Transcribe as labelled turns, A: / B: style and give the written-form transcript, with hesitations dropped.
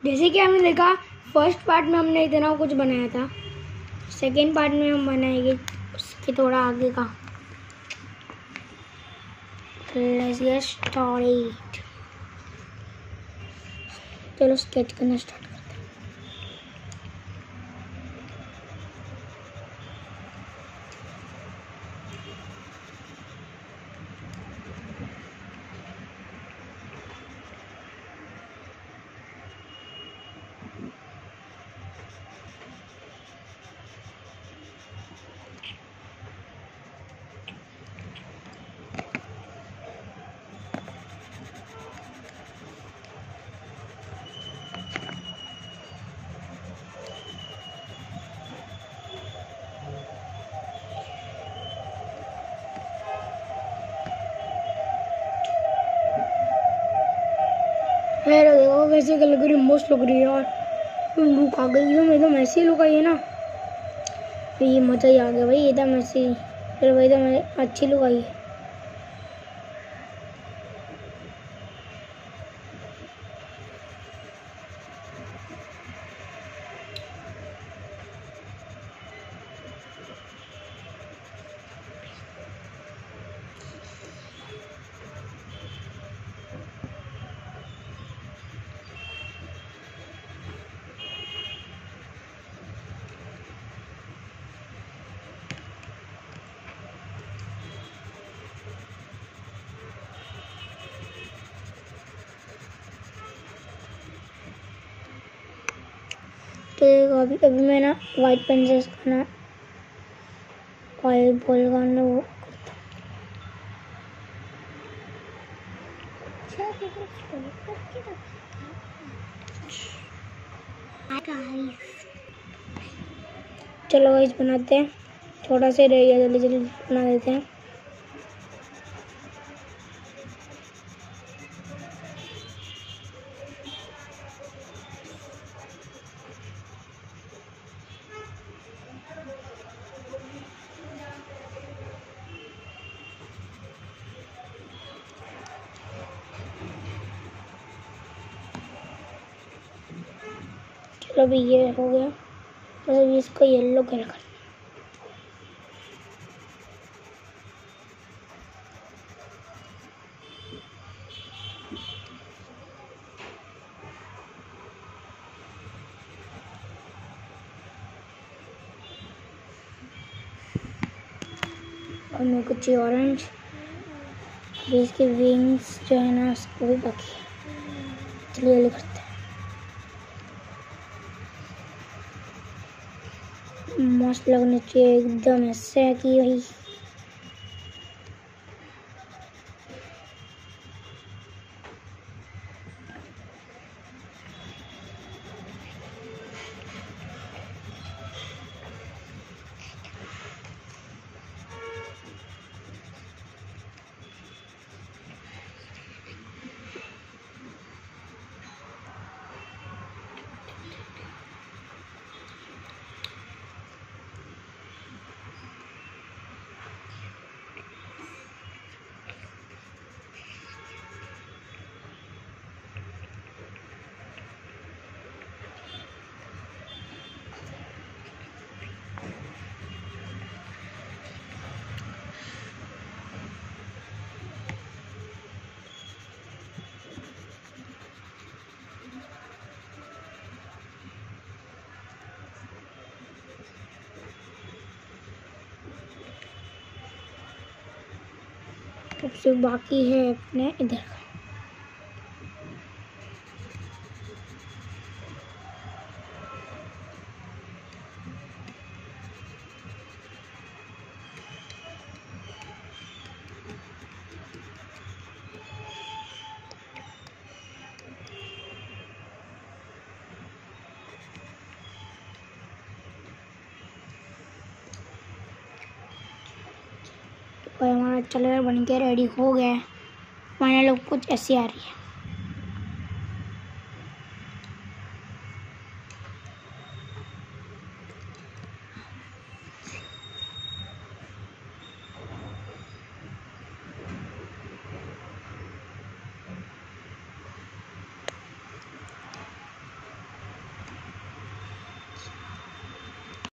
A: जैसे कि हमने देखा फर्स्ट पार्ट में हमने इतना कुछ बनाया था, सेकेंड पार्ट में हम बनाएंगे उसके थोड़ा आगे का। Let's get started। चलो स्केच करना स्टार्ट करते हैं। यार देखो वैसे लग रही मस्त लग रही है यार। लुक आ गई है, एकदम ऐसी लुक आई है ना, ये मजा ही आ गया भाई, एकदम ऐसी। फिर भाई एकदम अच्छी लुक आई है। तो अभी मैं ना वाइट पेन से इसका ना वाइट बॉल का ना वो चलो गाइस बनाते हैं, थोड़ा सा रह गया, जल्दी जल्दी बना देते हैं। चलो अभी ये हो गया, तो अभी इसको येलो कलर कर। और मैं कुछ ऑरेंज, अभी इसके विंग्स जो है ना उसको भी बाकी है। चलिए ये करते हैं, मस्त लगने चाहिए एकदम ऐसे कि भाई सबसे बाकी है अपने इधर का। और हमारा चैनल बन के रेडी हो गया है। हमारे लोग कुछ ऐसी आ रही है।